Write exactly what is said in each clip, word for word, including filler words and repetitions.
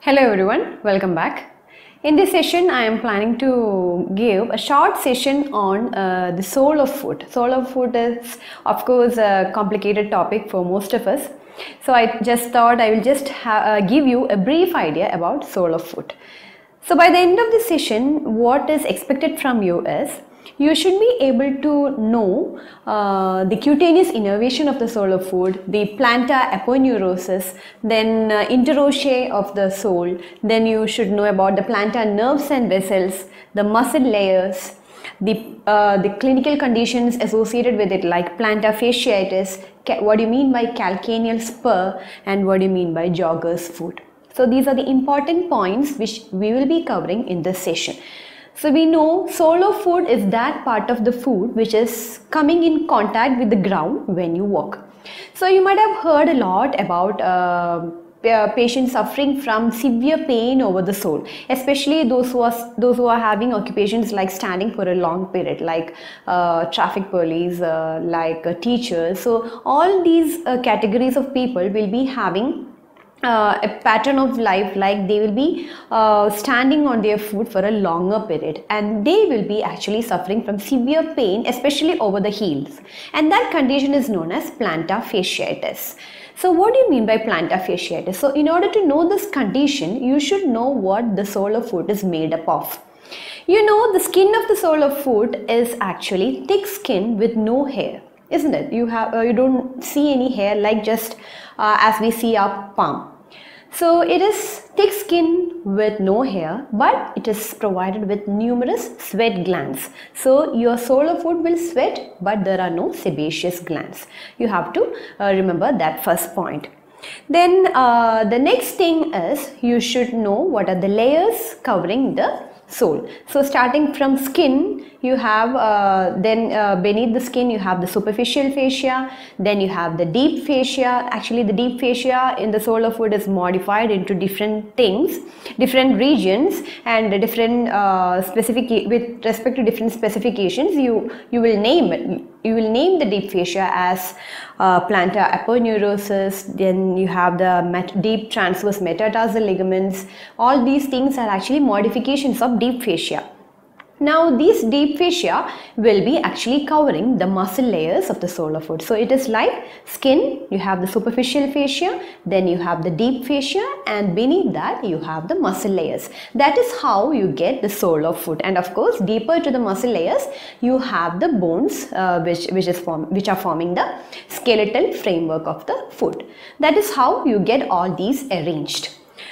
Hello everyone, welcome back. In this session, I am planning to give a short session on uh, the soul of food. Soul of food is, of course, a complicated topic for most of us. So I just thought I will just uh, give you a brief idea about soul of food. So by the end of this session, what is expected from you is, you should be able to know uh, the cutaneous innervation of the soul of food, the plantar aponeurosis, then uh, interosseous of the soul, then you should know about the plantar nerves and vessels, the muscle layers, the, uh, the clinical conditions associated with it like plantar fasciitis, what do you mean by calcaneal spur, and what do you mean by jogger's foot. So these are the important points which we will be covering in this session. So we know soul of food is that part of the food which is coming in contact with the ground when you walk. So you might have heard a lot about uh, patients suffering from severe pain over the sole, especially those who are those who are having occupations like standing for a long period, like uh, traffic police, uh, like uh, teachers. So all these uh, categories of people will be having Uh, a pattern of life like they will be uh, standing on their foot for a longer period, and they will be actually suffering from severe pain, especially over the heels, and that condition is known as plantar fasciitis. So what do you mean by plantar fasciitis? So in order to know this condition, you should know what the sole of foot is made up of. You know, the skin of the sole of foot is actually thick skin with no hair, isn't it? You have uh, you don't see any hair like just uh, as we see our palm. So it is thick skin with no hair, but it is provided with numerous sweat glands. So your sole of foot will sweat, but there are no sebaceous glands. You have to uh, remember that first point. Then uh, the next thing is, you should know what are the layers covering the sole. So starting from skin, you have uh, then uh, beneath the skin you have the superficial fascia, then you have the deep fascia. Actually the deep fascia in the sole of foot is modified into different things, different regions, and different uh, specific with respect to different specifications. You you will name it. You will name the deep fascia as uh, plantar aponeurosis. Then you have the met deep transverse metatarsal ligaments. All these things are actually modifications of deep fascia. Now these deep fascia will be actually covering the muscle layers of the sole of foot. So it is like skin, you have the superficial fascia, then you have the deep fascia, and beneath that you have the muscle layers. That is how you get the sole of foot. And of course, deeper to the muscle layers, you have the bones uh, which which is form which are forming the skeletal framework of the foot. That is how you get all these arranged.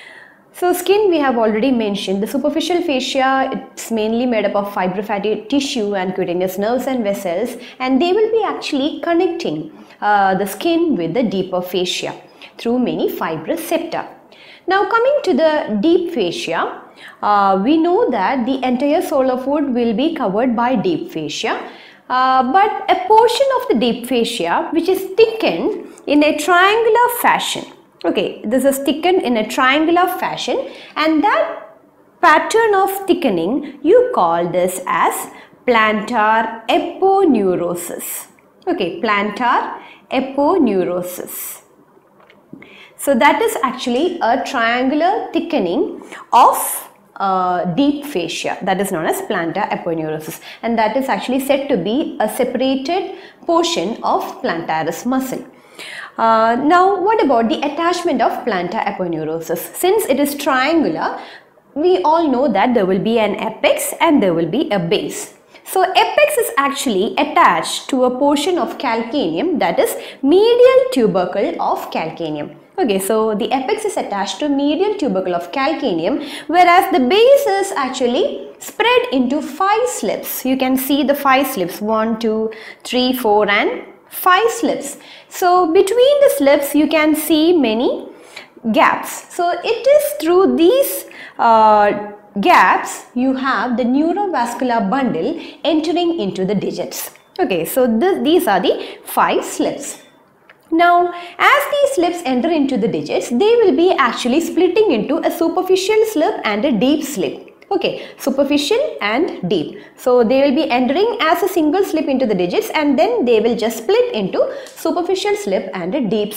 So skin we have already mentioned. The superficial fascia, it's mainly made up of fibrofatty tissue and cutaneous nerves and vessels, and they will be actually connecting uh, the skin with the deeper fascia through many fibrous septa. Now coming to the deep fascia, uh, we know that the entire sole of foot will be covered by deep fascia, uh, but a portion of the deep fascia which is thickened in a triangular fashion. Okay, this is thickened in a triangular fashion, and that pattern of thickening you call this as plantar aponeurosis. Okay, plantar aponeurosis. So that is actually a triangular thickening of uh, deep fascia, that is known as plantar aponeurosis, and that is actually said to be a separated portion of plantaris muscle. Uh, now what about the attachment of plantar aponeurosis? Since it is triangular, we all know that there will be an apex and there will be a base. So apex is actually attached to a portion of calcaneum, that is medial tubercle of calcaneum. Okay, so the apex is attached to medial tubercle of calcaneum, whereas the base is actually spread into five slips. You can see the five slips, one, two, three, four, and five slips. So between the slips you can see many gaps. So it is through these uh, gaps you have the neurovascular bundle entering into the digits. Okay, so this, these are the five slips. Now as these slips enter into the digits, they will be actually splitting into a superficial slip and a deep slip. Okay, superficial and deep. So they will be entering as a single slip into the digits, and then they will just split into superficial slip and a deep slip.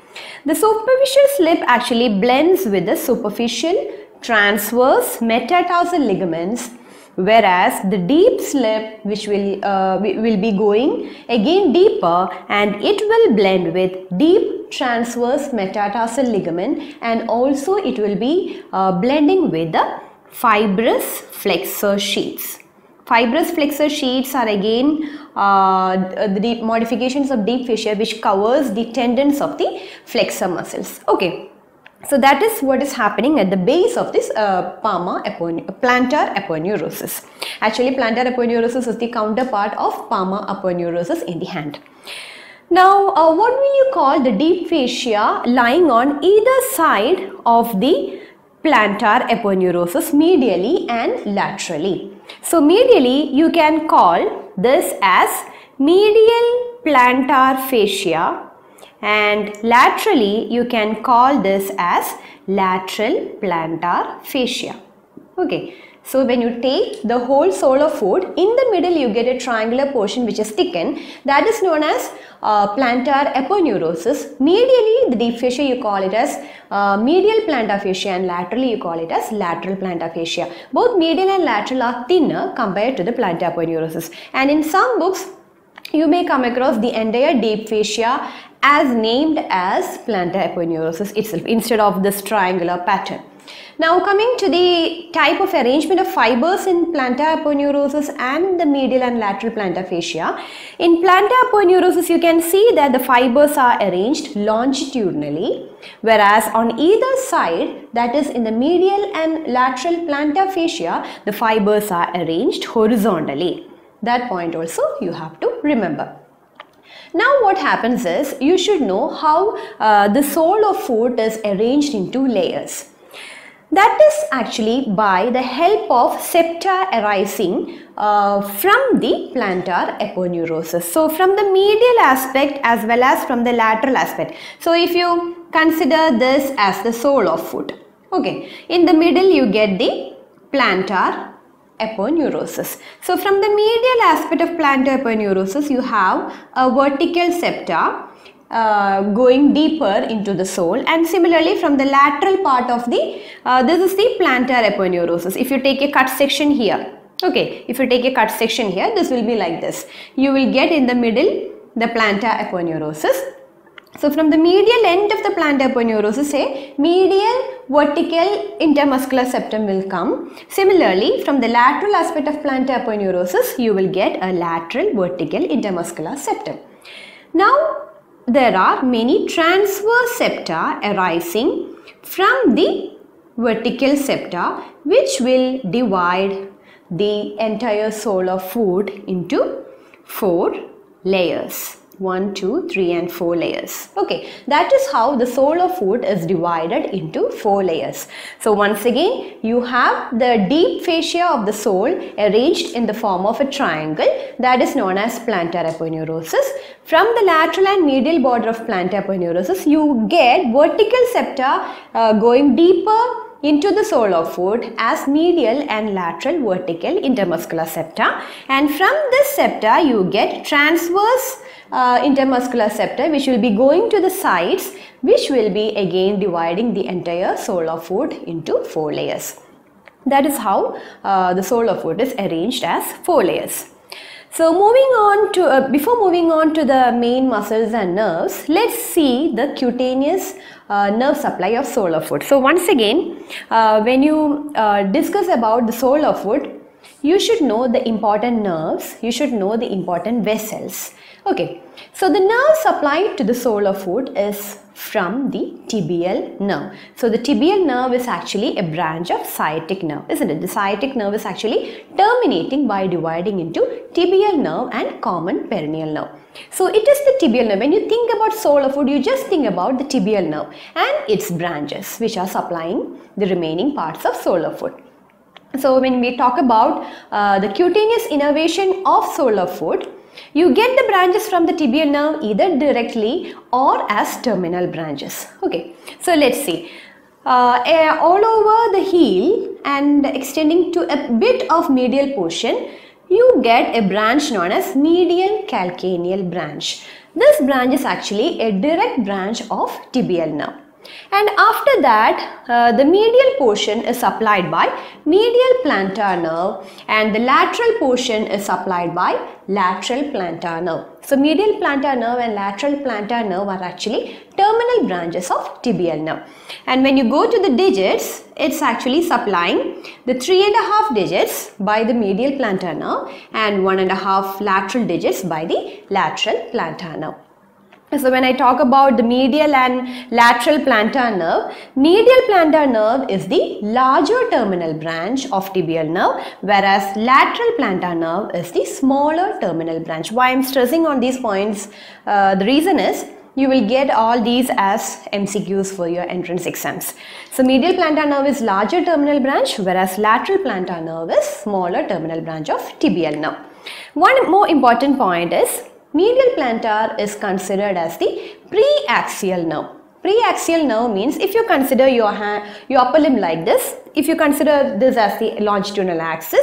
The superficial slip actually blends with the superficial transverse metatarsal ligaments, whereas the deep slip, which will uh, will be going again deeper, and it will blend with deep transverse metatarsal ligament, and also it will be uh, blending with the fibrous flexor sheaths. Fibrous flexor sheaths are again uh, the deep modifications of deep fascia which covers the tendons of the flexor muscles. Okay, so that is what is happening at the base of this uh, palmar plantar aponeurosis. Actually, plantar aponeurosis is the counterpart of palmar aponeurosis in the hand. Now, uh, what will you call the deep fascia lying on either side of the plantar aponeurosis, medially and laterally? So medially you can call this as medial plantar fascia, and laterally you can call this as lateral plantar fascia. Okay, so when you take the whole sole of foot, in the middle you get a triangular portion which is thickened, that is known as uh, plantar aponeurosis. Medially, the deep fascia you call it as uh, medial plantar fascia, and laterally you call it as lateral plantar fascia. Both medial and lateral are thinner compared to the plantar aponeurosis, and in some books you may come across the entire deep fascia as named as plantar aponeurosis itself instead of this triangular pattern. Now, coming to the type of arrangement of fibers in plantar aponeurosis and the medial and lateral plantar fascia. In plantar aponeurosis, you can see that the fibers are arranged longitudinally, whereas on either side, that is in the medial and lateral plantar fascia, the fibers are arranged horizontally. That point also you have to remember. Now what happens is, you should know how uh, the sole of foot is arranged into layers. That is actually by the help of septa arising uh, from the plantar aponeurosis. So from the medial aspect as well as from the lateral aspect. So if you consider this as the sole of foot, okay, in the middle you get the plantar aponeurosis. So from the medial aspect of plantar aponeurosis, you have a vertical septa uh, going deeper into the sole, and similarly from the lateral part of the, uh, this is the plantar aponeurosis. If you take a cut section here, okay, if you take a cut section here, this will be like this. You will get in the middle the plantar aponeurosis. So from the medial end of the plantar aponeurosis, a medial vertical intermuscular septum will come. Similarly, from the lateral aspect of plantar aponeurosis, you will get a lateral vertical intermuscular septum. Now, there are many transverse septa arising from the vertical septa, which will divide the entire sole of foot into four layers. one, two, three and four layers. Okay, that is how the sole of foot is divided into four layers. So once again, you have the deep fascia of the sole arranged in the form of a triangle, that is known as plantar aponeurosis. From the lateral and medial border of plantar aponeurosis, you get vertical septa uh, going deeper into the sole of foot as medial and lateral vertical intermuscular septa, and from this septa you get transverse uh, intermuscular septa, which will be going to the sides, which will be again dividing the entire sole of foot into four layers. That is how uh, the sole of foot is arranged as four layers. So moving on to, uh, before moving on to the main muscles and nerves, let's see the cutaneous uh, nerve supply of sole of foot. So once again, uh, when you uh, discuss about the sole of foot, you should know the important nerves, you should know the important vessels. Okay, so the nerve supplied to the sole of foot is from the tibial nerve. So the tibial nerve is actually a branch of sciatic nerve, isn't it? The sciatic nerve is actually terminating by dividing into tibial nerve and common peroneal nerve. So it is the tibial nerve. When you think about sole of foot, you just think about the tibial nerve and its branches, which are supplying the remaining parts of sole of foot. So when we talk about uh, the cutaneous innervation of sole of foot, you get the branches from the tibial nerve either directly or as terminal branches. Okay, so let's see. Uh, uh, all over the heel and extending to a bit of medial portion, you get a branch known as medial calcaneal branch. This branch is actually a direct branch of tibial nerve. And after that, uh, the medial portion is supplied by medial plantar nerve and the lateral portion is supplied by lateral plantar nerve. So medial plantar nerve and lateral plantar nerve are actually terminal branches of tibial nerve. And when you go to the digits, it's actually supplying the three and a half digits by the medial plantar nerve and one and a half lateral digits by the lateral plantar nerve. So when I talk about the medial and lateral plantar nerve, medial plantar nerve is the larger terminal branch of tibial nerve, whereas lateral plantar nerve is the smaller terminal branch. Why I am stressing on these points? Uh, the reason is you will get all these as M C Qs for your entrance exams. So medial plantar nerve is larger terminal branch, whereas lateral plantar nerve is smaller terminal branch of tibial nerve. One more important point is medial plantar is considered as the preaxial nerve. Preaxial nerve means if you consider your hand, your upper limb like this, if you consider this as the longitudinal axis,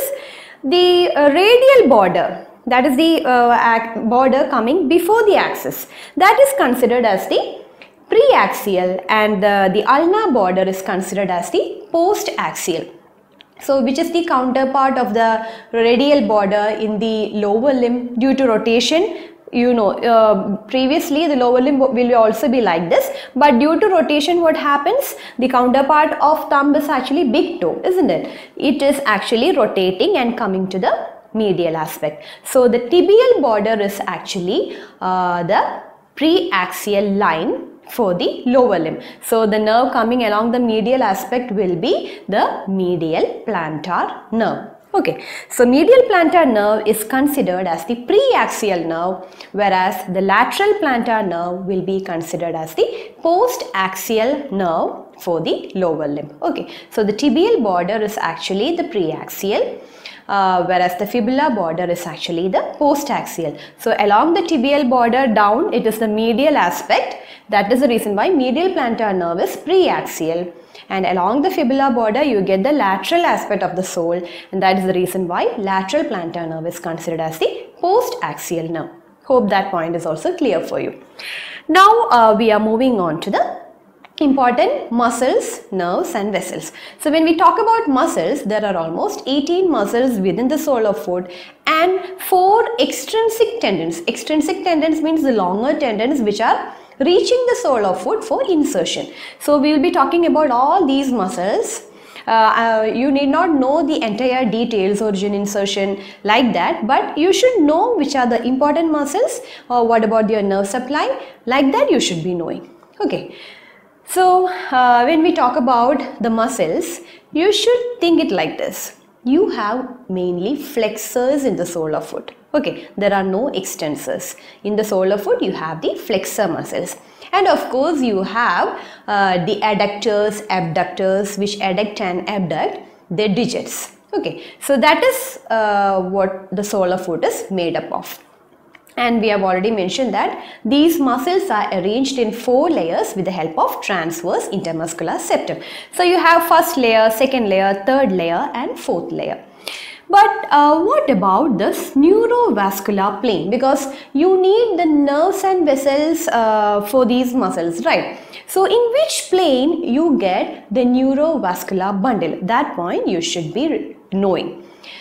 the uh, radial border, that is the uh, border coming before the axis, that is considered as the preaxial, and uh, the ulnar border is considered as the postaxial. So which is the counterpart of the radial border in the lower limb due to rotation. You know, uh, previously the lower limb will also be like this, but due to rotation what happens? The counterpart of thumb is actually big toe, isn't it? It is actually rotating and coming to the medial aspect. So the tibial border is actually uh, the preaxial line for the lower limb. So the nerve coming along the medial aspect will be the medial plantar nerve. Okay, so medial plantar nerve is considered as the preaxial nerve, whereas the lateral plantar nerve will be considered as the postaxial nerve for the lower limb. Okay, so the tibial border is actually the preaxial, uh, whereas the fibula border is actually the postaxial. So along the tibial border down, it is the medial aspect. That is the reason why medial plantar nerve is preaxial. And along the fibula border you get the lateral aspect of the sole, and that is the reason why lateral plantar nerve is considered as the postaxial nerve. Hope that point is also clear for you. Now uh, we are moving on to the important muscles, nerves and vessels. So when we talk about muscles, there are almost eighteen muscles within the sole of foot and four extrinsic tendons. Extrinsic tendons means the longer tendons which are reaching the sole of foot for insertion. So we will be talking about all these muscles. Uh, uh, you need not know the entire details, origin, insertion like that, but you should know which are the important muscles or what about your nerve supply, like that you should be knowing. Okay. So uh, when we talk about the muscles, you should think it like this. You have mainly flexors in the sole of foot. Okay, there are no extensors. In the sole of foot, you have the flexor muscles. And of course, you have uh, the adductors, abductors, which adduct and abduct their digits. Okay, so that is uh, what the sole of foot is made up of. And we have already mentioned that these muscles are arranged in four layers with the help of transverse intermuscular septum. So you have first layer, second layer, third layer and fourth layer. But uh, what about this neurovascular plane? Because you need the nerves and vessels uh, for these muscles, right? So in which plane you get the neurovascular bundle? That point you should be knowing.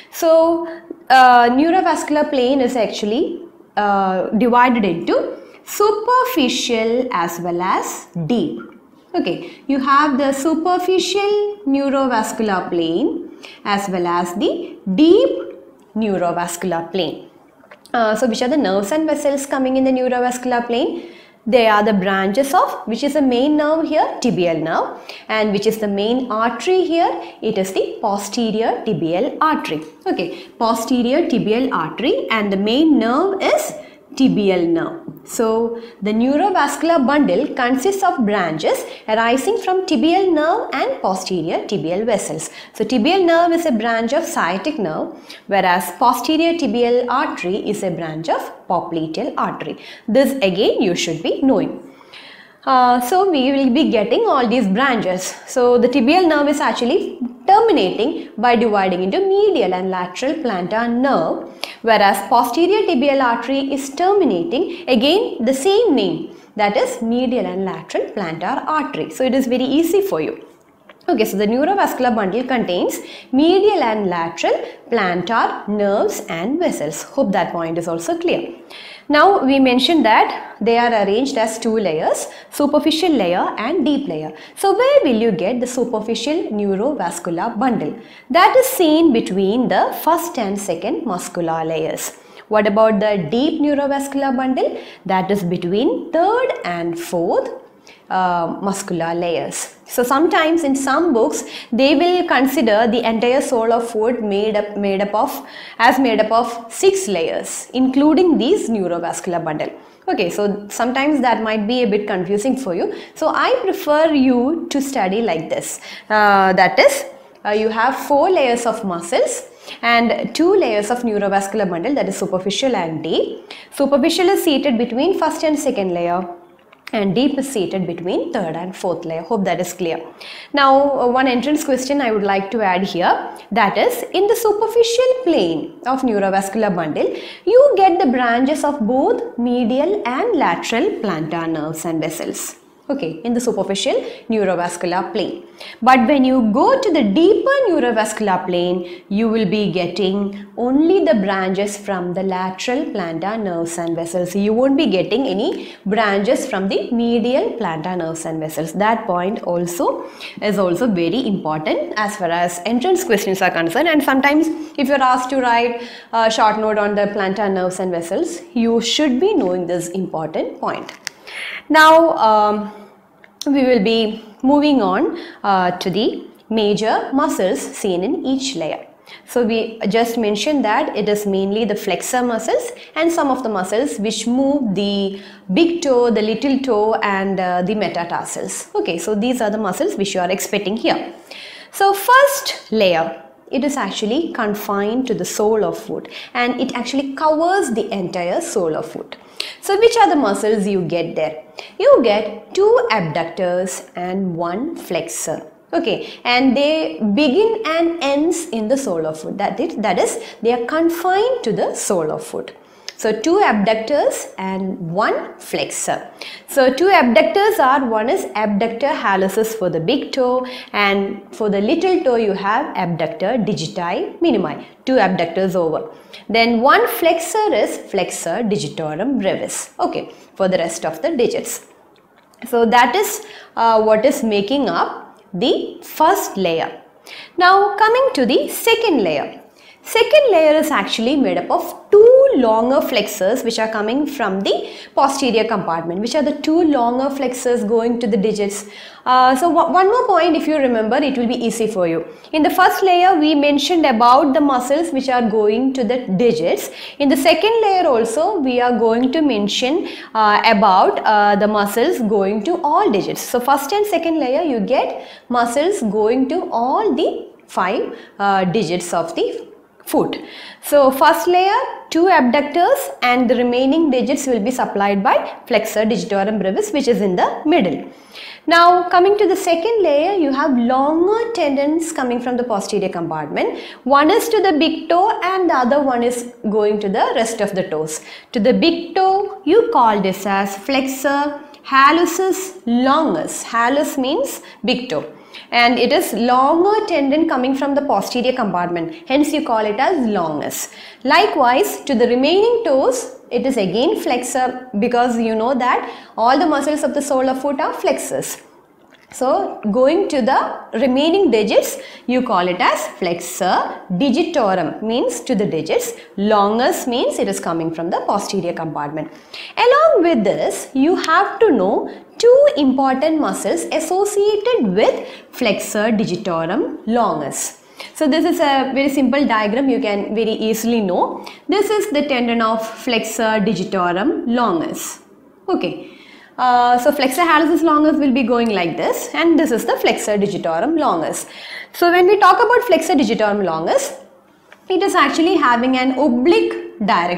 So uh, neurovascular plane is actually uh, divided into superficial as well as deep. Okay, you have the superficial neurovascular plane as well as the deep neurovascular plane. Uh, so which are the nerves and vessels coming in the neurovascular plane? They are the branches of, which is the main nerve here, tibial nerve, and which is the main artery here, it is the posterior tibial artery. Okay, posterior tibial artery, and the main nerve is tibial nerve. So the neurovascular bundle consists of branches arising from tibial nerve and posterior tibial vessels. So tibial nerve is a branch of sciatic nerve, whereas posterior tibial artery is a branch of popliteal artery. This again you should be knowing. Uh, so we will be getting all these branches. So the tibial nerve is actually terminating by dividing into medial and lateral plantar nerve, whereas posterior tibial artery is terminating, again the same name, that is medial and lateral plantar artery. So it is very easy for you. Okay, so the neurovascular bundle contains medial and lateral plantar nerves and vessels. Hope that point is also clear. Now we mentioned that they are arranged as two layers, superficial layer and deep layer. So where will you get the superficial neurovascular bundle? That is seen between the first and second muscular layers. What about the deep neurovascular bundle? That is between third and fourth Uh, muscular layers. So sometimes in some books they will consider the entire sole of foot made up made up of as made up of six layers, including these neurovascular bundle. Okay, so sometimes that might be a bit confusing for you. So I prefer you to study like this. Uh, that is, uh, you have four layers of muscles and two layers of neurovascular bundle, that is superficial and deep. Superficial is seated between first and second layer, and deep is seated between third and fourth layer. Hope that is clear. Now uh, one entrance question I would like to add here, that is, in the superficial plane of neurovascular bundle you get the branches of both medial and lateral plantar nerves and vessels. Okay, in the superficial neurovascular plane. But when you go to the deeper neurovascular plane, you will be getting only the branches from the lateral plantar nerves and vessels. You won't be getting any branches from the medial plantar nerves and vessels. That point also is also very important as far as entrance questions are concerned. And sometimes if you're asked to write a short note on the plantar nerves and vessels, you should be knowing this important point. Now um, we will be moving on uh, to the major muscles seen in each layer. So we just mentioned that it is mainly the flexor muscles and some of the muscles which move the big toe, the little toe and uh, the metatarsals. Okay, so these are the muscles which you are expecting here. So first layer, it is actually confined to the sole of foot and it actually covers the entire sole of foot. So which are the muscles you get there? You get two abductors and one flexor. Okay, and they begin and ends in the sole of foot. That is, that is, they are confined to the sole of foot. So two abductors and one flexor. So two abductors are, one is abductor hallucis for the big toe and for the little toe you have abductor digiti minimi, two abductors over. Then one flexor is flexor digitorum brevis, okay, for the rest of the digits. So that is uh, what is making up the first layer. Now coming to the second layer. Second layer is actually made up of two longer flexors which are coming from the posterior compartment. Which are the two longer flexors going to the digits? Uh, so one more point, if you remember, it will be easy for you. In the first layer we mentioned about the muscles which are going to the digits. In the second layer also we are going to mention uh, about uh, the muscles going to all digits. So first and second layer you get muscles going to all the five uh, digits of the foot. So first layer, two abductors and the remaining digits will be supplied by flexor digitorum brevis, which is in the middle. Now coming to the second layer, you have longer tendons coming from the posterior compartment. One is to the big toe and the other one is going to the rest of the toes. To the big toe, you call this as flexor hallucis longus. Hallus means big toe. And it is longer tendon coming from the posterior compartment, hence you call it as longus. Likewise, to the remaining toes, it is again flexor, because you know that all the muscles of the sole of foot are flexors. So going to the remaining digits, you call it as flexor digitorum, means to the digits. Longus means it is coming from the posterior compartment. Along with this, you have to know two important muscles associated with flexor digitorum longus. So this is a very simple diagram, you can very easily know. This is the tendon of flexor digitorum longus. Okay. Uh, so flexor hallucis longus will be going like this, and this is the flexor digitorum longus. So when we talk about flexor digitorum longus, it is actually having an oblique direction.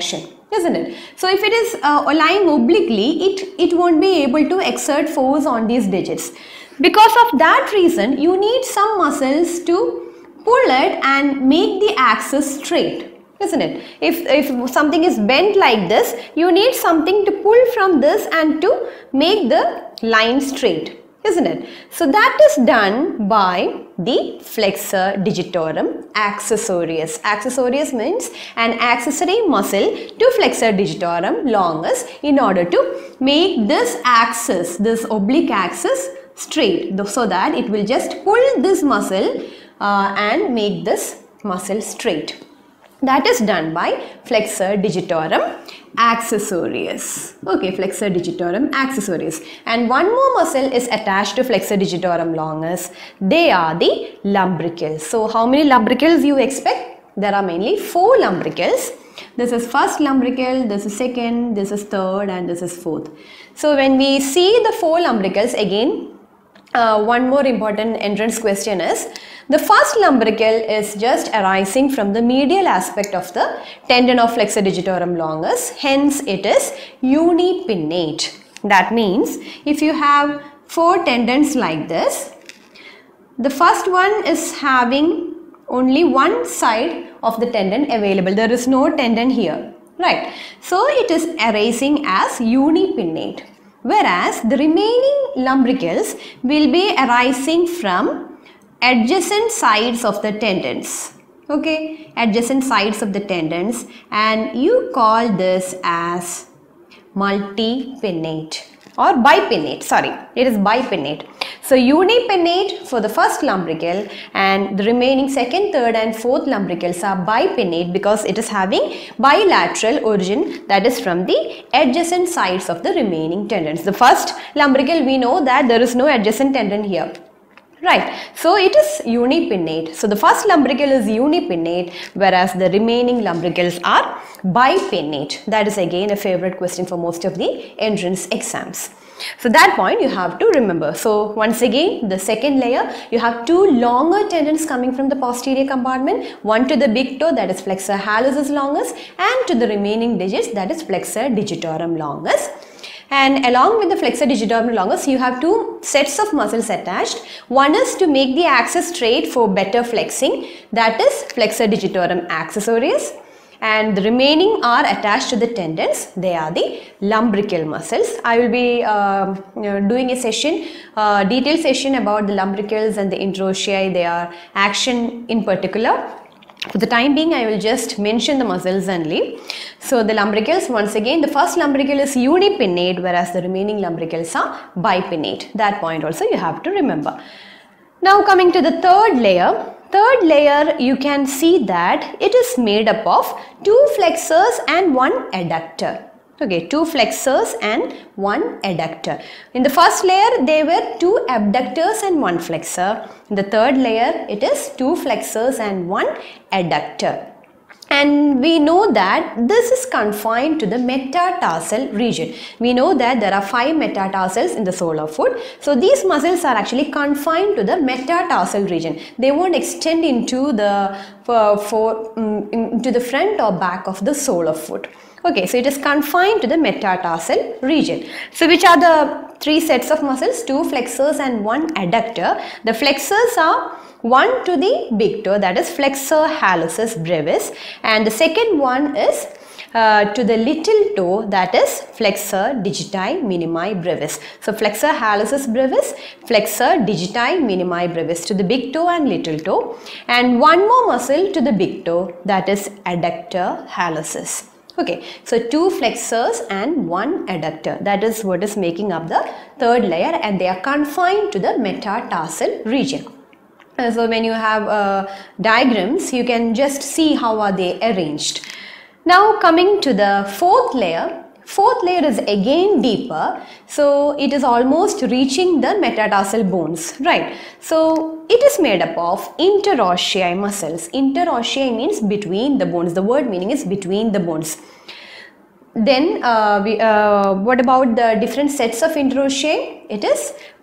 isn't it? So if it is uh, lying obliquely, it, it won't be able to exert force on these digits. Because of that reason, you need some muscles to pull it and make the axis straight, isn't it? If, if something is bent like this, you need something to pull from this and to make the line straight, isn't it? So that is done by the flexor digitorum accessorius. Accessorius means an accessory muscle to flexor digitorum longus in order to make this axis, this oblique axis straight, so that it will just pull this muscle uh, and make this muscle straight. That is done by flexor digitorum accessorius. Okay, flexor digitorum accessorius. And one more muscle is attached to flexor digitorum longus. They are the lumbricals. So how many lumbricals you expect? There are mainly four lumbricals. This is first lumbrical, this is second, this is third, and this is fourth. So when we see the four lumbricals, again uh, one more important entrance question is, the first lumbrical is just arising from the medial aspect of the tendon of flexor digitorum longus, hence it is unipinnate. That means if you have four tendons like this, the first one is having only one side of the tendon available, there is no tendon here, right? So it is arising as unipinnate, whereas the remaining lumbricals will be arising from adjacent sides of the tendons, okay, adjacent sides of the tendons, and you call this as multipinnate or bipinnate, sorry, it is bipinnate. So unipinnate for the first lumbrical, and the remaining second, third and fourth lumbricals are bipinnate because it is having bilateral origin, that is from the adjacent sides of the remaining tendons. The first lumbrical, we know that there is no adjacent tendon here, right? So it is unipinnate. So the first lumbrical is unipinnate, whereas the remaining lumbricals are bipinnate. That is again a favorite question for most of the entrance exams. So that point you have to remember. So once again, the second layer, you have two longer tendons coming from the posterior compartment, one to the big toe, that is flexor hallucis longus, and to the remaining digits, that is flexor digitorum longus. And along with the flexor digitorum longus, you have two sets of muscles attached. One is to make the axis straight for better flexing, that is flexor digitorum accessorius, and the remaining are attached to the tendons. They are the lumbrical muscles. I will be uh, you know, doing a session, uh, detailed session about the lumbricals and the interossei, their action in particular. For the time being, I will just mention the muscles and leave. So the lumbricals, once again, the first lumbrical is unipinnate, whereas the remaining lumbricals are bipinnate. That point also you have to remember. Now coming to the third layer. Third layer, you can see that it is made up of two flexors and one adductor. Okay, two flexors and one adductor. In the first layer, there were two abductors and one flexor. In the third layer, it is two flexors and one adductor. And we know that this is confined to the metatarsal region. We know that there are five metatarsals in the sole of foot. So these muscles are actually confined to the metatarsal region. They won't extend into the, for, for, um, into the front or back of the sole of foot. Okay, so it is confined to the metatarsal region. So which are the three sets of muscles? Two flexors and one adductor. The flexors are one to the big toe, that is flexor hallucis brevis, and the second one is uh, to the little toe, that is flexor digiti minimi brevis. So flexor hallucis brevis, flexor digiti minimi brevis to the big toe and little toe, and one more muscle to the big toe, that is adductor hallucis. Okay, so two flexors and one adductor, that is what is making up the third layer, and they are confined to the metatarsal region. Uh, so when you have uh, diagrams, you can just see how are they arranged. Now coming to the fourth layer. Fourth layer is again deeper, so it is almost reaching the metatarsal bones, right? So it is made up of interossei muscles. Interossei means between the bones. The word meaning is between the bones. Then uh, we, uh, what about the different sets of interossei? It is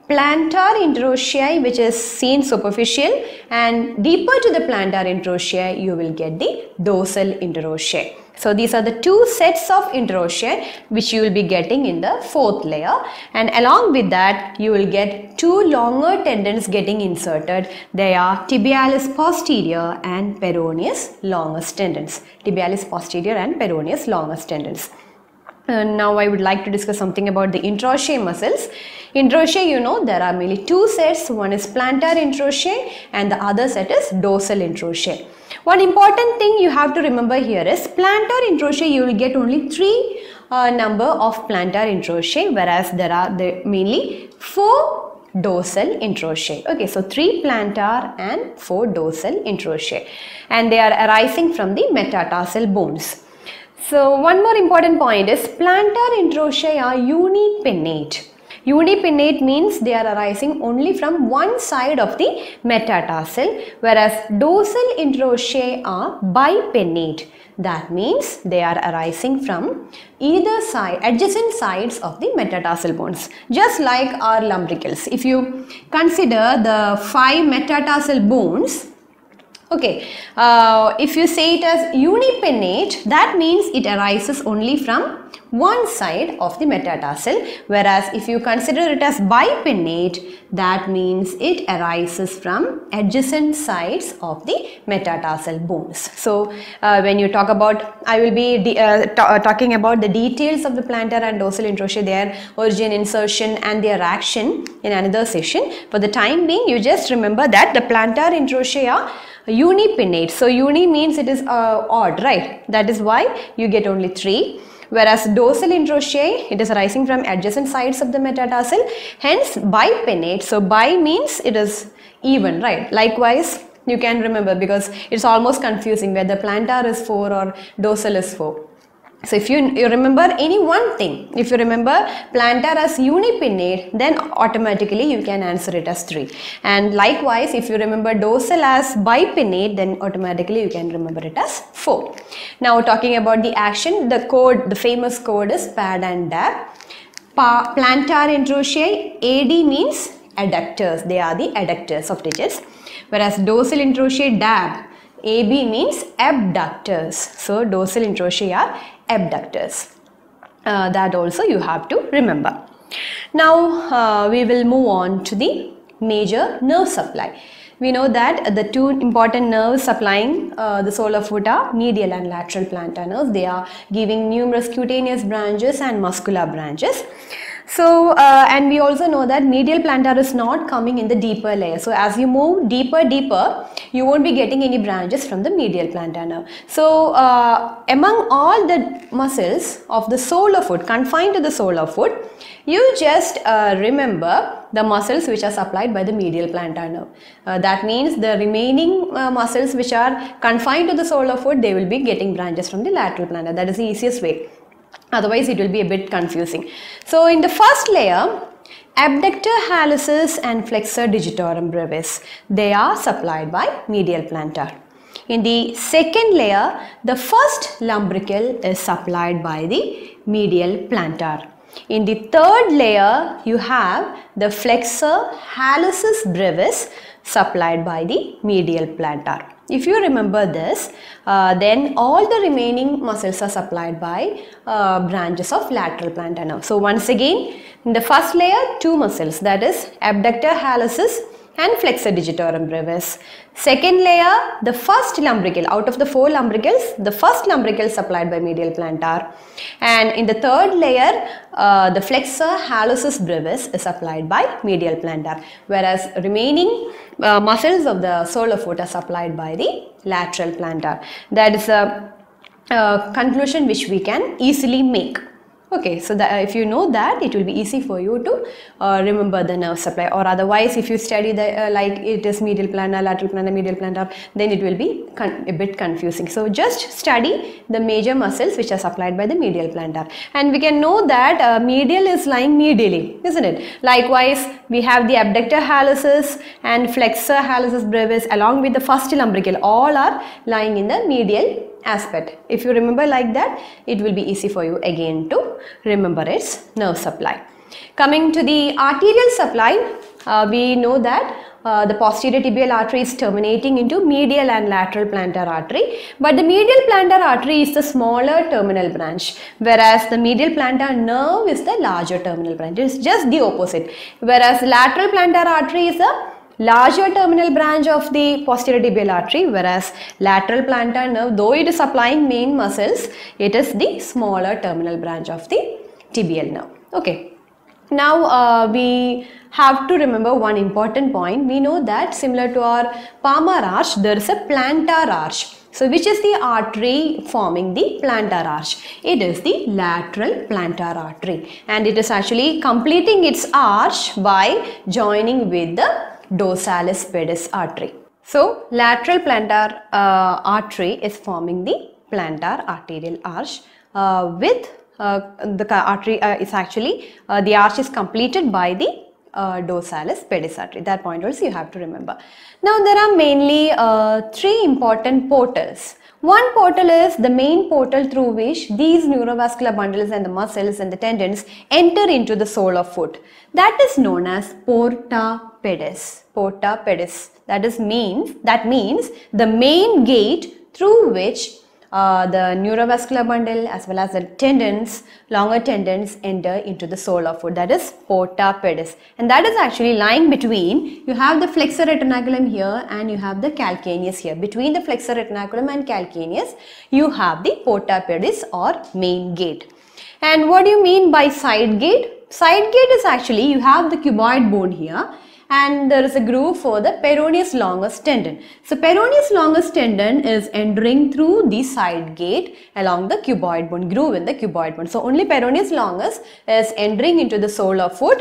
plantar interossei, which is seen superficial, and deeper to the plantar interossei you will get the dorsal interossei. So these are the two sets of interossei which you will be getting in the fourth layer, and along with that you will get two longer tendons getting inserted. They are tibialis posterior and peroneus longus tendons. Tibialis posterior and peroneus longus tendons. Uh, now I would like to discuss something about the interossei muscles. Interossei, you know, there are mainly two sets. One is plantar interossei and the other set is dorsal interossei. One important thing you have to remember here is plantar interossei you will get only three uh, number of plantar interossei, whereas there are the mainly four dorsal interossei. Okay, so three plantar and four dorsal interossei, and they are arising from the metatarsal bones. So one more important point is plantar interossei are unipinnate. Unipinnate means they are arising only from one side of the metatarsal, whereas dorsal interossei are bipinnate. That means they are arising from either side, adjacent sides of the metatarsal bones, just like our lumbricals. If you consider the five metatarsal bones, okay, uh, if you say it as unipinnate, that means it arises only from one side of the metatarsal, whereas if you consider it as bipinnate, that means it arises from adjacent sides of the metatarsal bones. So uh, when you talk about, I will be uh, talking about the details of the plantar and dorsal interossei, their origin, insertion and their action in another session. For the time being, you just remember that the plantar interossei are unipinnate. So uni means it is uh, odd, right? That is why you get only three. Whereas dorsal interossei, it is arising from adjacent sides of the metatarsal, hence bipinnate. So bi means it is even, right? Likewise, you can remember because it's almost confusing whether plantar is four or dorsal is four. So if you, you remember any one thing, if you remember plantar as unipinnate, then automatically you can answer it as three. And likewise, if you remember dorsal as bipinnate, then automatically you can remember it as four. Now talking about the action, the code, the famous code is P A D and D A B. Pa, plantar interossei, A D means adductors, they are the adductors of digits. Whereas dorsal interossei, D A B, A B means abductors. So dorsal interossei are abductors. Uh, that also you have to remember. Now uh, we will move on to the major nerve supply. We know that the two important nerves supplying uh, the sole of foot are medial and lateral plantar nerves. They are giving numerous cutaneous branches and muscular branches. So uh, and we also know that medial plantar is not coming in the deeper layer. So as you move deeper deeper, you won't be getting any branches from the medial plantar nerve. So uh, among all the muscles of the sole of foot, confined to the sole of foot, you just uh, remember the muscles which are supplied by the medial plantar nerve. Uh, that means the remaining uh, muscles which are confined to the sole of foot, they will be getting branches from the lateral plantar. That is the easiest way. Otherwise it will be a bit confusing. So in the first layer, abductor hallucis and flexor digitorum brevis, they are supplied by medial plantar. In the second layer, the first lumbrical is supplied by the medial plantar. In the third layer, you have the flexor hallucis brevis supplied by the medial plantar. If you remember this, uh, then all the remaining muscles are supplied by uh, branches of lateral plantar nerve. So once again, in the first layer, two muscles, that is abductor hallucis and flexor digitorum brevis. Second layer, the first lumbrical, out of the four lumbricals, the first lumbrical is supplied by medial plantar. And in the third layer, uh, the flexor hallucis brevis is supplied by medial plantar, whereas remaining uh, muscles of the sole of foot are supplied by the lateral plantar. That is a, a conclusion which we can easily make. Okay, so that, uh, if you know that, it will be easy for you to uh, remember the nerve supply, or otherwise if you study the uh, like it is medial plantar, lateral plantar, medial plantar, then it will be a bit confusing. So just study the major muscles which are supplied by the medial plantar, and we can know that uh, medial is lying medially, isn't it? Likewise, we have the abductor hallucis and flexor hallucis brevis along with the first lumbrical, all are lying in the medial aspect. If you remember like that, it will be easy for you again to remember its nerve supply. Coming to the arterial supply, uh, we know that uh, the posterior tibial artery is terminating into medial and lateral plantar artery, but the medial plantar artery is the smaller terminal branch, whereas the medial plantar nerve is the larger terminal branch. It is just the opposite, whereas lateral plantar artery is the larger terminal branch of the posterior tibial artery, whereas lateral plantar nerve, though it is supplying main muscles, it is the smaller terminal branch of the tibial nerve. Okay. Now uh, we have to remember one important point. We know that similar to our palmar arch, there is a plantar arch. So which is the artery forming the plantar arch? It is the lateral plantar artery, and it is actually completing its arch by joining with the dorsalis pedis artery. So lateral plantar uh, artery is forming the plantar arterial arch uh, with uh, the artery uh, is actually uh, the arch is completed by the uh, dorsalis pedis artery. That point also you have to remember. Now there are mainly uh, three important portals. One portal is the main portal through which these neurovascular bundles and the muscles and the tendons enter into the sole of foot. That is known as porta pedis. Porta pedis. That is means that means the main gate through which uh, the neurovascular bundle as well as the tendons, longer tendons enter into the sole of foot. That is porta pedis, and that is actually lying between. You have the flexor retinaculum here and you have the calcaneus here. Between the flexor retinaculum and calcaneus, you have the porta pedis or main gate. And what do you mean by side gate? Side gate is actually you have the cuboid bone here, and there is a groove for the peroneus longus tendon. So peroneus longus tendon is entering through the side gate along the cuboid bone, groove in the cuboid bone. So only peroneus longus is entering into the sole of foot,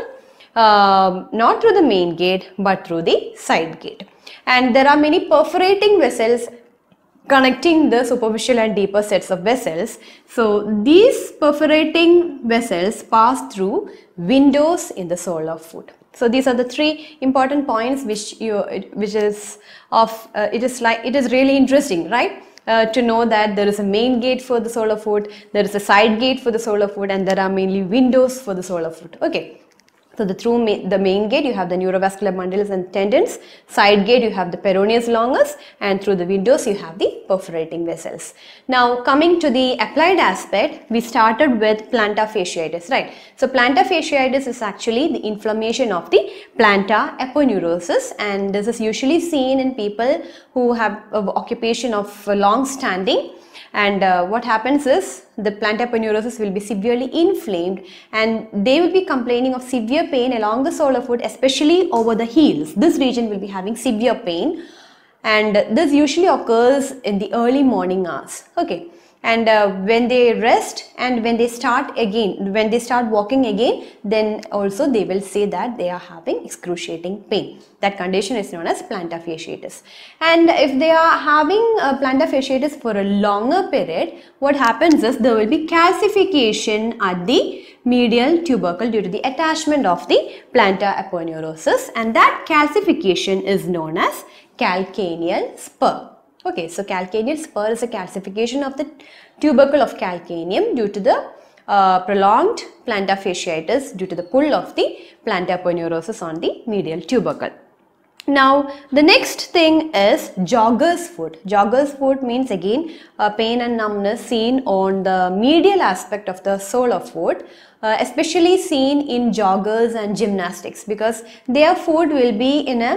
um, not through the main gate but through the side gate. And there are many perforating vessels connecting the superficial and deeper sets of vessels. So these perforating vessels pass through windows in the sole of foot. So these are the three important points which you which is of uh, it is like it is really interesting, right? Uh, to know that there is a main gate for the sole of foot, there is a side gate for the sole of foot, and there are mainly windows for the sole of foot. Okay. So the through ma the main gate you have the neurovascular bundles and tendons, side gate you have the peroneus longus, and through the windows you have the perforating vessels. Now coming to the applied aspect, we started with plantar fasciitis, right? So plantar fasciitis is actually the inflammation of the plantar aponeurosis, and this is usually seen in people who have uh, occupation of uh, long standing. And uh, what happens is the plantar aponeurosis will be severely inflamed, and they will be complaining of severe pain along the sole of foot, especially over the heels. This region will be having severe pain, and this usually occurs in the early morning hours. Okay. And uh, when they rest and when they start again, when they start walking again, then also they will say that they are having excruciating pain. That condition is known as plantar fasciitis. And if they are having a plantar fasciitis for a longer period, what happens is there will be calcification at the medial tubercle due to the attachment of the plantar aponeurosis, and that calcification is known as calcaneal spur. Okay, so calcaneal spur is a calcification of the tubercle of calcaneum due to the uh, prolonged plantar fasciitis due to the pull of the plantar aponeurosis on the medial tubercle. Now, the next thing is jogger's foot. Jogger's foot means again uh, pain and numbness seen on the medial aspect of the sole of foot, uh, especially seen in joggers and gymnastics, because their foot will be in a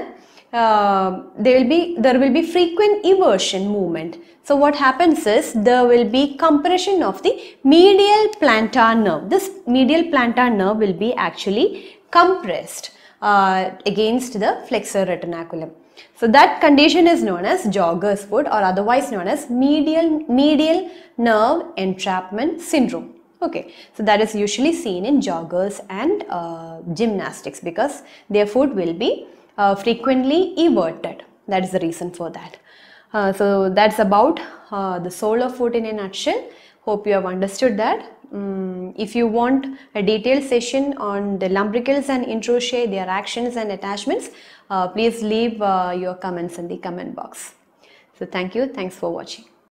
Uh, there will be there will be frequent eversion movement. So what happens is there will be compression of the medial plantar nerve. This medial plantar nerve will be actually compressed uh, against the flexor retinaculum. So that condition is known as jogger's foot, or otherwise known as medial medial nerve entrapment syndrome. Okay, so that is usually seen in joggers and uh, gymnastics, because their foot will be Uh, frequently everted. That is the reason for that. Uh, so that's about uh, the sole of foot in a nutshell. Hope you have understood that. Um, if you want a detailed session on the lumbricals and interossei, their actions and attachments, uh, please leave uh, your comments in the comment box. So thank you. Thanks for watching.